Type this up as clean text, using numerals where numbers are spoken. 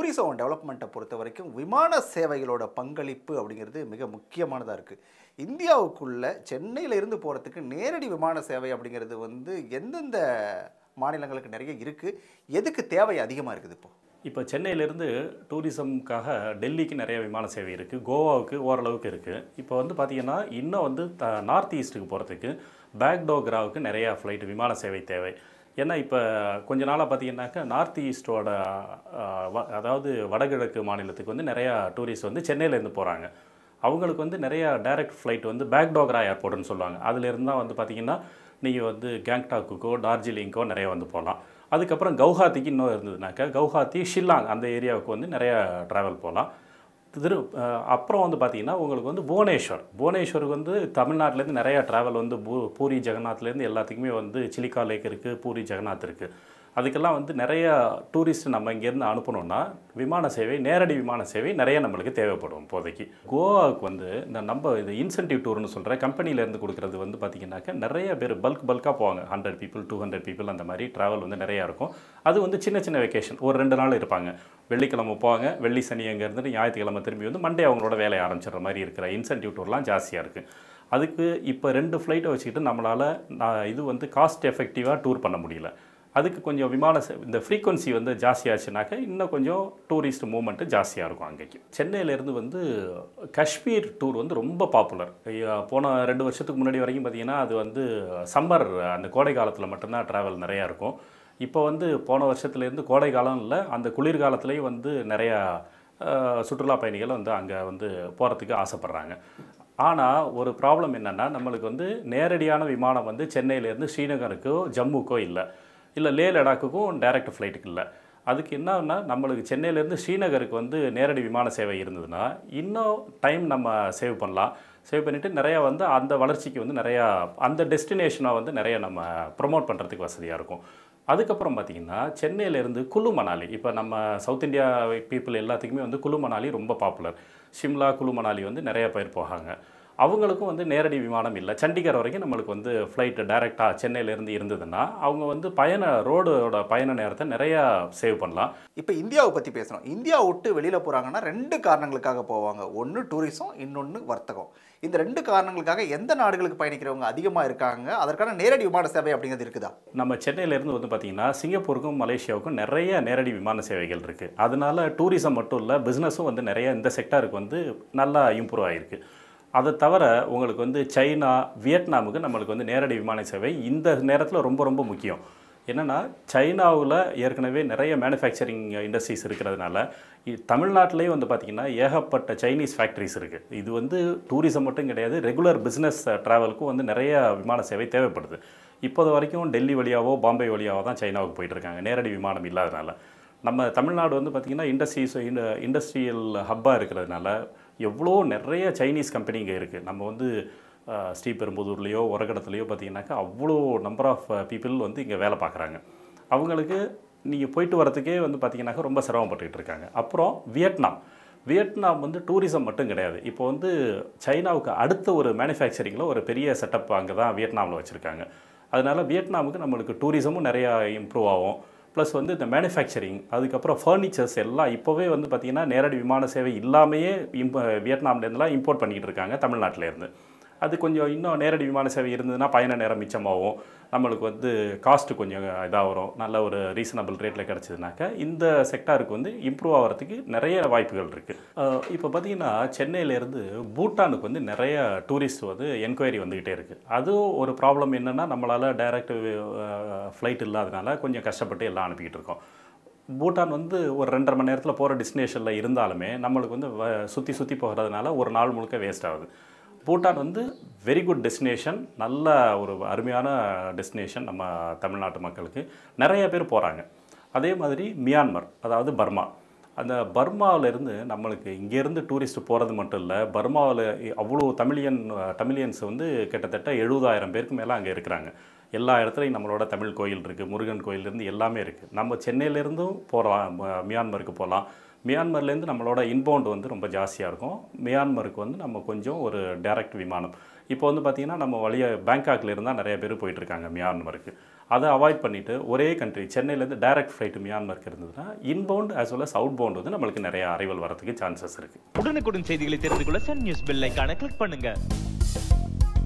Tourism டெவலப்மெண்ட்டை பொறுத்த வரைக்கும் விமான சேவைகளோட பங்களிப்பு அப்படிங்கிறது மிக முக்கியமானதாக இருக்குது. இந்தியாவுக்குள்ள சென்னையில இருந்து போகிறதுக்கு நேரடி விமான சேவை அப்படிங்கிறது எந்தெந்த மாநிலங்களுக்கு நிறைய இருக்குது, எதுக்கு தேவை அதிகமாக இருக்குது இப்போ? இப்போ சென்னையிலேருந்து டூரிசம்க்காக டெல்லிக்கு நிறைய விமான சேவை இருக்குது, கோவாவுக்கு ஓரளவுக்கு இருக்குது. இப்போ பார்த்தீங்கன்னா இன்னும் நார்த் ஈஸ்ட்டுக்கு போகிறதுக்கு பேக்டோக்ராவுக்கு நிறையா ஃப்ளைட் விமான சேவை தேவை. ஏன்னா இப்போ கொஞ்ச நாளாக பார்த்தீங்கன்னாக்கா நார்த் ஈஸ்ட்டோட அதாவது வடகிழக்கு மாநிலத்துக்கு நிறையா டூரிஸ்ட் சென்னையிலேருந்து போகிறாங்க. அவங்களுக்கு நிறையா டைரக்ட் ஃப்ளைட் பேக்டோக்ரா ஏர்போர்ட்டுன்னு சொல்லுவாங்க. அதிலிருந்து தான் பார்த்தீங்கன்னா நீங்கள் கேங்டாக்குக்கோ டார்ஜிலிங்கோ நிறைய போகலாம். அதுக்கப்புறம் கவுஹாத்திக்கு இன்னும் இருந்ததுனாக்கா கவுஹாத்தி ஷில்லாங் அந்த ஏரியாவுக்கு நிறையா ட்ராவல் போகலாம். அப்புறம் பார்த்தீங்கன்னா உங்களுக்கு புவனேஸ்வருக்கு தமிழ்நாட்டிலேருந்து நிறையா ட்ராவல் பூரி ஜெகநாத்லேருந்து எல்லாத்துக்குமே சிலிக்கா லேக் இருக்குது, பூரி ஜெகநாத் இருக்குது. அதுக்கெல்லாம் நிறைய டூரிஸ்ட் நம்ம இங்கேருந்து அனுப்பணுன்னா விமான சேவை, நேரடி விமான சேவை நிறைய நம்மளுக்கு தேவைப்படும். இப்போதைக்கு கோவாவுக்கு இது இன்சென்டிவ் டூர்னு சொல்கிற கம்பெனிலேருந்து கொடுக்குறது பார்த்திங்கனாக்கா நிறைய பேர் பல்காக போவாங்க. 100 பீப்புள் 200 பீப்புள் அந்த மாதிரி ட்ராவல் நிறையா இருக்கும். அது சின்ன சின்ன வெக்கேஷன் ஒரு 2 நாள் இருப்பாங்க. வெள்ளிக்கிழமை போவாங்க, வெள்ளி சனி அங்கே இருந்துட்டு ஞாயிற்றுக்கிழமை திரும்பி மண்டே அவங்களோட வேலையை ஆரம்பிச்சிடுற மாதிரி இருக்கிற இன்சென்டிவ் டூர்லாம் ஜாஸ்தியாக இருக்குது. அதுக்கு இப்போ 2 ஃப்ளைட்டை வச்சுக்கிட்டு நம்மளால் இது காஸ்ட் எஃபெக்டிவாக டூர் பண்ண முடியல. அதுக்கு கொஞ்சம் இந்த ஃப்ரீக்வன்சி ஜாஸ்தியாச்சுனாக்கா இன்னும் கொஞ்சம் டூரிஸ்ட் மூவ்மெண்ட்டு ஜாஸ்தியாக இருக்கும். அங்கேக்கு சென்னையிலேருந்து காஷ்மீர் டூர் ரொம்ப பாப்புலர். போன 2 வருஷத்துக்கு முன்னாடி வரைக்கும் பார்த்திங்கன்னா அது சம்மர் அந்த கோடை காலத்தில் மட்டும்தான் ட்ராவல் நிறையா இருக்கும். இப்போ போன வருஷத்துலேருந்து கோடை காலம் இல்லை, அந்த குளிர்காலத்துலேயும் நிறையா சுற்றுலா பயணிகள் அங்கே போகிறதுக்கு ஆசைப்பட்றாங்க. ஆனால் ஒரு ப்ராப்ளம் என்னென்னா நம்மளுக்கு நேரடியான விமானம் சென்னையிலேருந்து ஸ்ரீநகருக்கோ ஜம்முக்கோ இல்லை லே லடாக்குக்கும் டைரக்ட் ஃப்ளைட்டுக்கு இல்லை. அதுக்கு என்னன்னா நம்மளுக்கு சென்னையிலேருந்து ஸ்ரீநகருக்கு நேரடி விமான சேவை இருந்ததுன்னா இன்னும் டைம் நம்ம சேவ் பண்ணலாம். சேவ் பண்ணிவிட்டு நிறையா அந்த வளர்ச்சிக்கு நிறையா அந்த டெஸ்டினேஷனை நிறைய நம்ம ப்ரொமோட் பண்ணுறதுக்கு வசதியாக இருக்கும். அதுக்கப்புறம் பார்த்திங்கன்னா சென்னையிலேருந்து குலு மணாலி, இப்போ நம்ம சவுத் இந்தியா பீப்புள் எல்லாத்துக்குமே குலு மணாலி ரொம்ப பாப்புலர். ஷிம்லா குலு மணாலி நிறைய பேர் போகாங்க. அவங்களுக்கும் நேரடி விமானம் இல்லை. சண்டிகர் வரைக்கும் நம்மளுக்கு ஃப்ளைட்டு டைரெக்டாக சென்னையிலேருந்து இருந்ததுன்னா அவங்க ரோடோட பயண நேரத்தை நிறையா சேவ் பண்ணலாம். இப்போ இந்தியாவை பற்றி பேசுகிறோம். இந்தியா விட்டு வெளியில் போகிறாங்கன்னா 2 காரணங்களுக்காக போவாங்க. ஒன்று டூரிசம், இன்னொன்று வர்த்தகம். இந்த 2 காரணங்களுக்காக எந்த நாடுகளுக்கு பயணிக்கிறவங்க அதிகமாக இருக்காங்க? அதற்கான நேரடி விமான சேவை அப்படிங்கிறது இருக்குதா? நம்ம சென்னையிலேருந்து பார்த்திங்கன்னா சிங்கப்பூருக்கும் மலேசியாவுக்கும் நிறைய நேரடி விமான சேவைகள் இருக்குது. அதனால டூரிசம் மட்டும் இல்லை, பிஸ்னஸும் நிறைய இந்த செக்டாருக்கு நல்லா இம்ப்ரூவ் ஆகிருக்கு. அதை தவிர உங்களுக்கு சைனா, வியட்நாமுக்கு நம்மளுக்கு நேரடி விமான சேவை இந்த நேரத்தில் ரொம்ப ரொம்ப முக்கியம். என்னென்னா சைனாவில் ஏற்கனவே நிறைய மேனுஃபேக்சரிங் இண்டஸ்ட்ரீஸ் இருக்கிறதுனால தமிழ்நாட்டிலேயே பார்த்திங்கன்னா ஏகப்பட்ட சைனீஸ் ஃபேக்ட்ரிஸ் இருக்குது. இது டூரிசம் மட்டும் கிடையாது, ரெகுலர் பிஸ்னஸ் ட்ராவலுக்கும் நிறைய விமான சேவை தேவைப்படுது. இப்போது வரைக்கும் டெல்லி வழியாவோ பாம்பே வழியாவோ தான் சைனாவுக்கு போயிட்டுருக்காங்க, நேரடி விமானம் இல்லாதனால. நம்ம தமிழ்நாடு பார்த்திங்கன்னா இண்டஸ்ட்ரியல் ஹப்பாக இருக்கிறதுனால எவ்வளோ நிறைய சைனீஸ் கம்பெனிங்க இருக்குது. நம்ம ஸ்ரீபெரும்புதூர்லேயோ உரகடத்துலையோ பார்த்திங்கனாக்கா அவ்வளோ நம்பர் ஆஃப் பீப்புள் இங்கே வேலை பார்க்குறாங்க. அவங்களுக்கு நீங்கள் போயிட்டு வரத்துக்கே பார்த்திங்கனாக்கா ரொம்ப சிரமப்பட்டுக்கிட்டு இருக்காங்க. அப்புறம் வியட்நாம் டூரிசம் மட்டும் கிடையாது. இப்போ சைனாவுக்கு அடுத்த ஒரு மேனுஃபேக்சரிங்கில் ஒரு பெரிய செட்டப் அங்கே தான் வியட்நாமில் வச்சுருக்காங்க. அதனால் வியட்நாமுக்கு நம்மளுக்கு டூரிசமும் நிறையா இம்ப்ரூவ் ஆகும். ப்ளஸ் இந்த மேனுஃபேக்சரிங், அதுக்கப்புறம் ஃபர்னிச்சர்ஸ் எல்லாம் இப்போவே பார்த்திங்கன்னா நேரடி விமான சேவை இல்லாமையே வியட்நாம்லேருந்துலாம் இம்போர்ட் பண்ணிக்கிட்டு இருக்காங்க தமிழ்நாட்டிலேருந்து. அது கொஞ்சம் இன்னும் நேரடி விமான சேவை இருந்ததுன்னா பயண நேரம் மிச்சமாகும், நம்மளுக்கு காஸ்ட்டு கொஞ்சம் இதாக வரும். நல்ல ஒரு ரீசனபிள் ரேட்டில் கிடச்சிதுனாக்கா இந்த செக்டாருக்கு இம்ப்ரூவ் ஆகிறதுக்கு நிறைய வாய்ப்புகள் இருக்குது. இப்போ பார்த்திங்கன்னா சென்னையிலேருந்து பூட்டானுக்கு நிறைய டூரிஸ்ட் என்கொயரி வந்துக்கிட்டே இருக்குது. அதுவும் ஒரு ப்ராப்ளம் என்னென்னா நம்மளால் டைரக்ட் ஃப்ளைட் இல்லாதனால கொஞ்சம் கஷ்டப்பட்டு எல்லாம் அனுப்பிக்கிட்டு இருக்கோம். பூட்டான் ஒரு 2.5 மணி நேரத்தில் போகிற டெஸ்டினேஷனில் இருந்தாலுமே நம்மளுக்கு சுற்றி போகிறதுனால ஒரு நாள் முழுக்க வேஸ்ட் ஆகுது. பூட்டான் வெரி குட் டெஸ்டினேஷன், நல்ல ஒரு அருமையான டெஸ்டினேஷன். நம்ம தமிழ்நாட்டு மக்களுக்கு நிறைய பேர் போகிறாங்க. அதே மாதிரி மியான்மர், அதாவது பர்மா. அந்த பர்மாவிலேருந்து நம்மளுக்கு இங்கேருந்து டூரிஸ்ட் போகிறது மட்டும் இல்லை, பர்மாவில் அவ்வளோ தமிழியன்ஸ் கிட்டத்தட்ட 70,000 பேருக்கு மேலே அங்கே இருக்கிறாங்க. எல்லா இடத்துலையும் நம்மளோட தமிழ் கோயில் இருக்குது, முருகன் கோயிலிருந்து எல்லாமே இருக்குது. நம்ம சென்னையிலேருந்தும் போகலாம், மியான்மருக்கு போகலாம். மியான்மர்லேருந்து நம்மளோட இன்பவுண்ட் ரொம்ப ஜாஸ்தியாக இருக்கும். மியான்மருக்கு நம்ம கொஞ்சம் ஒரு டைரக்ட் விமானம். இப்போ வந்து பார்த்திங்கன்னா நம்ம வழியாக பேங்காக்ல இருந்தால் நிறைய பேர் போயிட்டுருக்காங்க மியான்மருக்கு. அதை அவாய்ட் பண்ணிவிட்டு ஒரே கண்ட்ரி சென்னையிலேருந்து டைரக்ட் ஃப்ளைட்டு மியான்மருக்கு இருந்ததுன்னா inbound as well as outbound வந்து நம்மளுக்கு நிறைய அரைவல் வரதுக்கு சான்சஸ் இருக்குது. உடனுக்குடன் செய்திகளை தெரிந்து கொள்ள சன் நியூஸ் பெல் ஐகானை கிளிக் பண்ணுங்க.